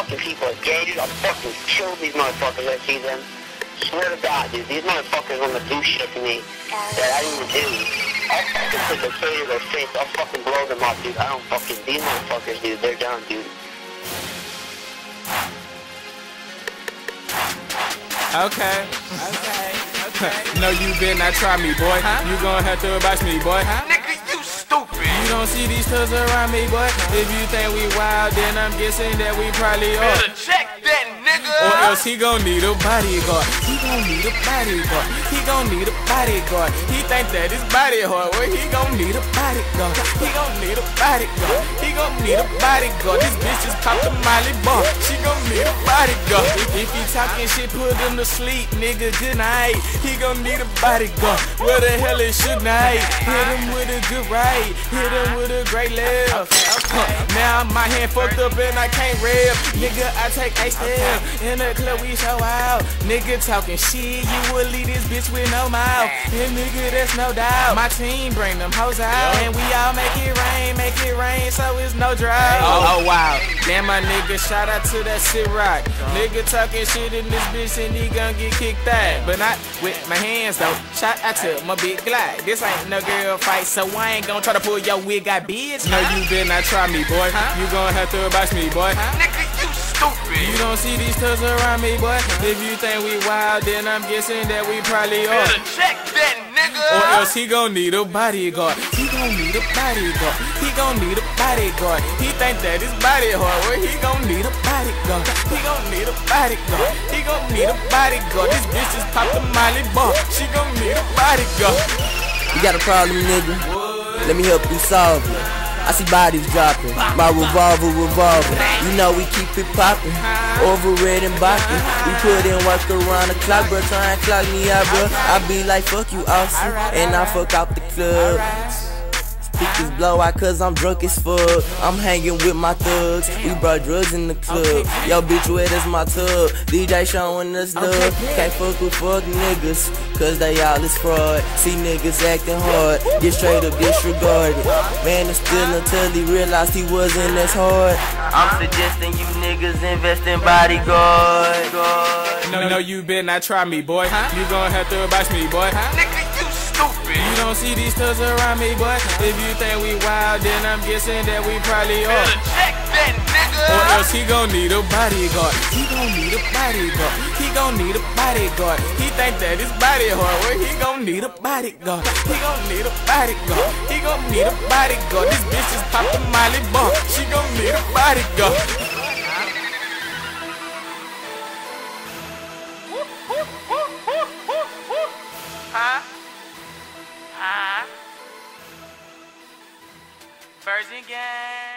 fucking people are gay, dude. I'll fucking kill these motherfuckers. I see them. Swear to God, dude. These motherfuckers wanna do shit to me that I didn't do. I'll fucking take a K to their face. I'll fucking blow them up, dude. I don't fucking... These motherfuckers, dude. They're done, dude. Okay. No, you better not try me, boy. You gon' have to box me, boy. Nigga, you stupid. You don't see these thugs around me, boy. If you think we wild, then I'm guessing that we probably are. Better check that, nigga. Or else he gon' need a bodyguard. He gon' need a bodyguard. He gon' need a bodyguard. He think that his body hard. Well, he gon' need a bodyguard. He gon' need a bodyguard. He gon' need a bodyguard. This bitch just popped a Molly bar. She gon' need a bodyguard. If he talking shit, put him to sleep, nigga. Good night. He gon' need a bodyguard. Where the hell is Suge Knight? Hit him with a good right. Hit him with a great left. Now my hand fucked up and I can't rev. Nigga, I take a step. In the club we show out. Nigga talking shit, you will leave this bitch with no mouth. And nigga, that's no doubt. My team bring them hoes out. And we all make it rain, so it's no drought. Oh wow. Damn, my nigga, shout out to that shit rock. Nigga talking shit in this bitch and he gon' get kicked out. But not with my hands though. Shout out to my big Glock. This ain't no girl fight, so I ain't gon' try to pull your wig out, bitch. No, you better not try me, boy. You gon' have to box me, boy. Nigga, you stupid. You don't see these thugs around me, boy. If you think we wild, then I'm guessing that we probably are. Better check that, nigga. Or else he gon' need a bodyguard. He gon' need a bodyguard. He gon' need a bodyguard. He think that his body hard. Well, he gon' need a bodyguard. He gon' need a bodyguard. He gon' need a bodyguard. This bitch just popped a Molly bar. She gon' need a bodyguard. You got a problem, nigga? Let me help you solve it. I see bodies dropping, my revolver revolving. You know we keep it popping, over red and bopping. We put in work around the clock, bro, try and clock me out, bro. I be like, fuck you, Austin, and I fuck out the club. Speakers blow out cause I'm drunk as fuck. I'm hanging with my thugs, we brought drugs in the club. Yo bitch, wet as my tub, DJ showing us love. Can't fuck with fuck niggas, cause they all is fraud. See niggas acting hard, get straight up disregarded. Man is still until he realized he wasn't as hard. I'm suggesting you niggas invest in BodyGuard. No, you better not try me, boy. You gon' have to box me, boy. Nigga, you stupid. You don't see these thugs around me, boy. If you think we wild, then I'm guessing that we probably are. Better check that, nigga. Or else he gon' need a bodyguard. He gon' need a bodyguard. He gon' need a bodyguard. He think that his body hard. Well, he gon' need a bodyguard. He gon' need a bodyguard. He gon' need a bodyguard. This bitch just popped a Molly bar. She gon' need a bodyguard. Virgin Gang.